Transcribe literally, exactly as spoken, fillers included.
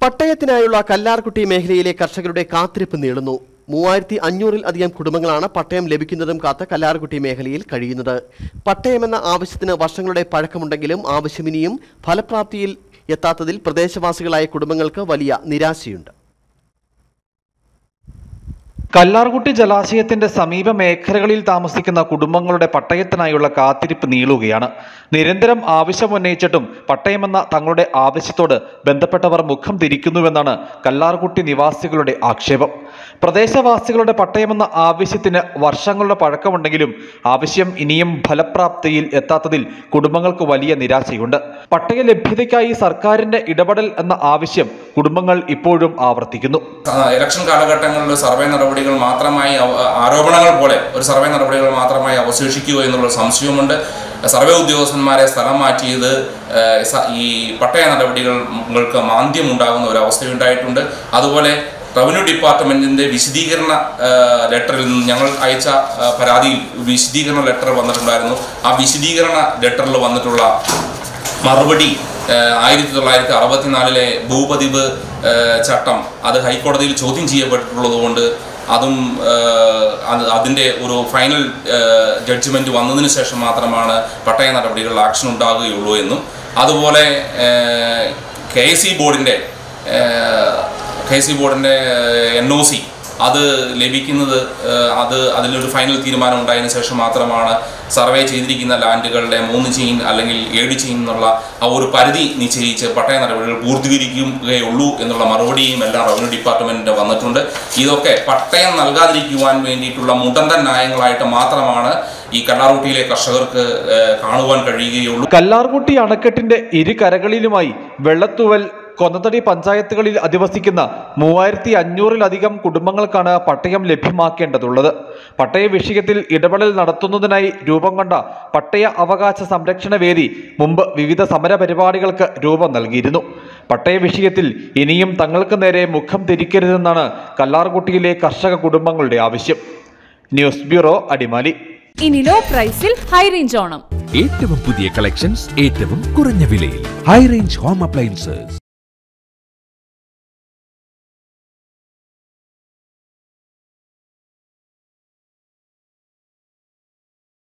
പട്ടയത്തിനായുള്ള കല്ലാർകുട്ടി മേഖലയിലെ കർഷകരുടെ കാത്തിരിപ്പ് നീളുന്നു. മൂവായിരത്തി അഞ്ഞൂറിൽ അധികം കുടുംബങ്ങളാണ് പട്ടയം ലഭിക്കുന്നതും കാത്ത് കല്ലാർകുട്ടി മേഖലയിൽ കഴിയുന്നത്. പട്ടയമെന്ന ആവശ്യത്തിന് വർഷങ്ങളുടെ പഴക്കമുണ്ടെങ്കിലും ആവശ്യമിനിയും ഫലപ്രാപ്തിയിൽ എത്താത്തതിൽ പ്രദേശവാസികളായ കുടുംബങ്ങൾക്ക് വലിയ നിരാശയുണ്ട്. കല്ലാർകുട്ടി ജലാശയത്തിന്റെ സമീപ മേഖലകളിൽ താമസിക്കുന്ന കുടുംബങ്ങളുടെ പട്ടയത്തിനായുള്ള കാത്തിരിപ്പ് നീളുകയാണ്. നിരന്തരം ആവശ്യമുന്നയിച്ചിട്ടും പട്ടയമെന്ന തങ്ങളുടെ ആവശ്യത്തോട് ബന്ധപ്പെട്ടവർ മുഖം തിരിക്കുന്നുവെന്നാണ് കല്ലാർകുട്ടി നിവാസികളുടെ ആക്ഷേപം. പ്രദേശവാസികളുടെ പട്ടയമെന്ന ആവശ്യത്തിന് വർഷങ്ങളുടെ പഴക്കമുണ്ടെങ്കിലും ആവശ്യം ഇനിയും ഫലപ്രാപ്തിയിൽ എത്താത്തതിൽ കുടുംബങ്ങൾക്ക് വലിയ നിരാശയുണ്ട്. പട്ടയ ലഭ്യതയ്ക്കായി സർക്കാരിന്റെ ഇടപെടൽ എന്ന ആവശ്യം കുടുംബങ്ങൾ ഇപ്പോഴും ആവർത്തിക്കുന്നു. ഇലക്ഷൻ കാലഘട്ടങ്ങളിൽ സർവേ നടപടികൾ മാത്രമായി ആരോപണങ്ങൾ പോലെ ഒരു സർവേ നടപടികൾ മാത്രമായി അവശേഷിക്കുക എന്നുള്ള സംശയമുണ്ട്. സർവേ ഉദ്യോഗസ്ഥന്മാരെ സ്ഥലം മാറ്റിയത് ഈ പട്ടയ നടപടികൾക്ക് മാന്ദ്യം ഉണ്ടാകുന്ന ഒരു അവസ്ഥയുണ്ടായിട്ടുണ്ട്. അതുപോലെ റവന്യൂ ഡിപ്പാർട്ട്മെന്റിന്റെ വിശദീകരണ ലെറ്ററിൽ നിന്ന് ഞങ്ങൾ അയച്ച പരാതിയിൽ വിശദീകരണ ലെറ്റർ വന്നിട്ടുണ്ടായിരുന്നു. ആ വിശദീകരണ ലെറ്ററിൽ വന്നിട്ടുള്ള മറുപടി ആയിരത്തി തൊള്ളായിരത്തി അറുപത്തിനാലിലെ ഭൂപതിവ് ചട്ടം അത് ഹൈക്കോടതിയിൽ ചോദ്യം ചെയ്യപ്പെട്ടിട്ടുള്ളത് കൊണ്ട് അതും അതിൻ്റെ ഒരു ഫൈനൽ ജഡ്ജ്മെൻറ്റ് വന്നതിന് ശേഷം മാത്രമാണ് പട്ടയ നടപടികളിൽ ആക്ഷൻ ഉണ്ടാകുകയുള്ളൂ എന്നും, അതുപോലെ കെ എസ് സി ബോർഡിൻ്റെ കെ എസ് സി ബോർഡിൻ്റെ എൻ ഒ സി അത് ലഭിക്കുന്നത് അത് അതിലൊരു ഫൈനൽ തീരുമാനം ഉണ്ടായതിനു ശേഷം മാത്രമാണ് സർവേ ചെയ്തിരിക്കുന്ന ലാൻഡുകളുടെ മൂന്ന് ചെയിൻ അല്ലെങ്കിൽ ഏഴ് ചെയിൻ എന്നുള്ള ആ ഒരു പരിധി നിശ്ചയിച്ച് പട്ടയ നടപടികൾ പൂർത്തീകരിക്കുകയുള്ളൂ എന്നുള്ള മറുപടിയും എല്ലാം റവന്യൂ ഡിപ്പാർട്ട്മെന്റിന്റെ വന്നിട്ടുണ്ട്. ഇതൊക്കെ പട്ടയം നൽകാതിരിക്കുവാൻ വേണ്ടിയിട്ടുള്ള മുടന്തൻ ന്യായങ്ങളായിട്ട് മാത്രമാണ് ഈ കല്ലാർകുട്ടിയിലെ കർഷകർക്ക് കാണുവാൻ കഴിയുകയുള്ളൂ. കല്ലാർകുട്ടി അണക്കെട്ടിന്റെ ഇരു കരകളിലുമായി വെള്ളത്തൂവൽ, കൊന്നത്തടി പഞ്ചായത്തുകളിൽ അധിവസിക്കുന്ന മൂവായിരത്തി അഞ്ഞൂറിലധികം കുടുംബങ്ങൾക്കാണ് പട്ടയം ലഭ്യമാക്കേണ്ടതുള്ളത്. പട്ടയ വിഷയത്തിൽ ഇടപെടൽ നടത്തുന്നതിനായി രൂപം കൊണ്ട പട്ടയ അവകാശ സംരക്ഷണ വേദി മുമ്പ് വിവിധ സമര പരിപാടികൾക്ക് രൂപം നൽകിയിരുന്നു. പട്ടയ വിഷയത്തിൽ ഇനിയും തങ്ങൾക്ക് നേരെ മുഖം തിരിക്കരുതെന്നാണ് കല്ലാർകുട്ടിയിലെ കർഷക കുടുംബങ്ങളുടെ ആവശ്യം. News bureau, Adimali. ഇനി ലോ പ്രൈസിൽ ഹൈ റേഞ്ച് ഓണം. ഏറ്റവും പുതിയ കളക്ഷൻസ് ഏറ്റവും കുറഞ്ഞ വിലയിൽ. High range home appliances.